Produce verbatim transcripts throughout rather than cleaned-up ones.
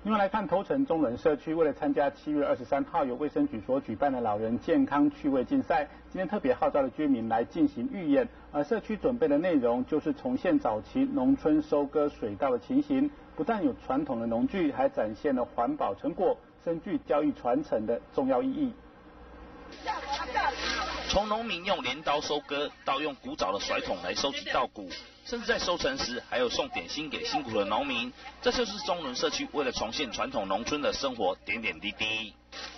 另外来看头城中仑社区，为了参加七月二十三号由卫生局所举办的老人健康趣味竞赛，今天特别号召了居民来进行预演。而社区准备的内容就是重现早期农村收割水稻的情形，不但有传统的农具，还展现了环保成果，深具教育传承的重要意义。 从农民用镰刀收割，到用古早的甩桶来收集稻谷，甚至在收成时还有送点心给辛苦的农民，这就是中仑社区为了重现传统农村的生活点点滴滴。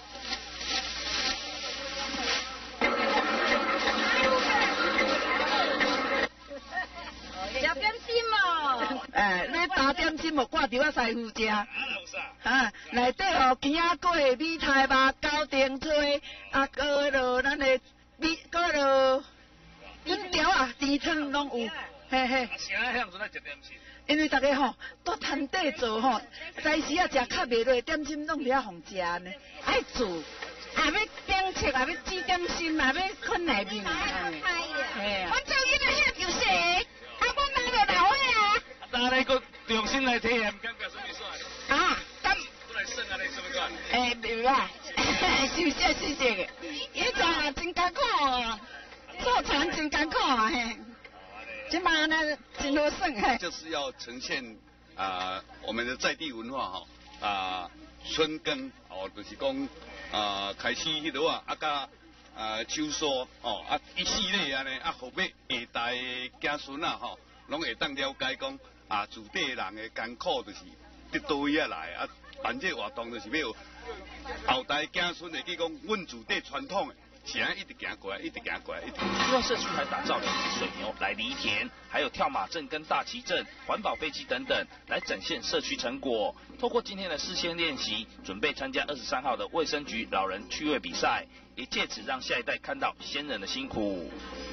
食点心哦，哎，你打点心哦，挂伫我师傅食。啊，内底哦，鸡仔粿、米苔肉、高丁炊，啊，搁落咱的米，搁落粉条啊、甜汤拢有，嘿嘿。啥向阵来食点心？因为大家吼都摊底做吼，在时啊食较袂落，点心拢伫遐互食呢，爱做。啊，要点切啊，要煮点心啊，要困内面。嘿啊。我做囡仔遐就是，啊，我拿着老的啊。 但你个重新来体验，感觉什么爽？ 啊，咁。 都来耍啊，你什么款？ 诶，袂啊，休息休息个，伊真真艰苦哦，做船真艰苦啊嘿。即嘛呢，真好耍嘿。 就是要呈现啊、呃、我们的在地文化哈啊、呃、春耕哦，就是讲啊、呃、开始迄落啊啊甲啊秋收哦啊一系列安尼啊后尾下代子孙啊吼，拢会当了解讲啊自地人的艰苦就是伫倒位啊来啊办这活动就是要后代子孙会记讲阮自地传统的。是啊，一直行过来，一直行过来，一直。 另外，社区还打造两只水牛来犁田，还有跳马阵跟大旗阵、环保飞机等等，来展现社区成果。透过今天的事先练习，准备参加二十三号的卫生局老人趣味比赛，也借此让下一代看到先人的辛苦。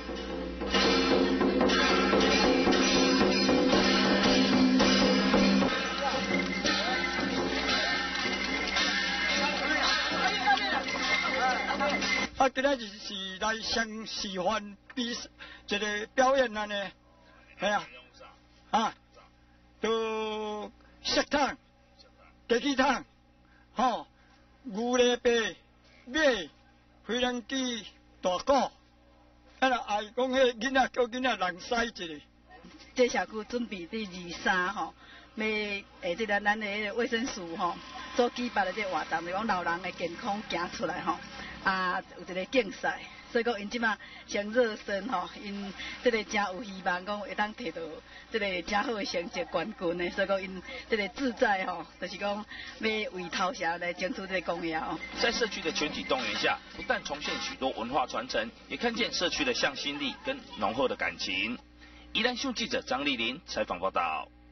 啊，今仔日是来上示范比一个表演安尼，系啊，啊，都石桶、鸡鸡桶，吼，牛犁背、马、飞轮机、大鼓，啊啦，阿姨讲迄囡仔叫囡仔人使一个。 这社区准备伫二三吼，要诶，即个咱的卫生署吼，所举办的这活动，就讲老人的健康行出来吼。啊，有一个竞赛，所以讲因即马上热身吼，因即个真有希望讲会当摕到即个真好的成绩冠军的，所以讲因即个志在吼，就是讲要为头城来争取这个公耀。 在社区的全体动员下，不但重现许多文化传承，也看见社区的向心力跟浓厚的感情。宜兰秀记者张丽玲采访报道。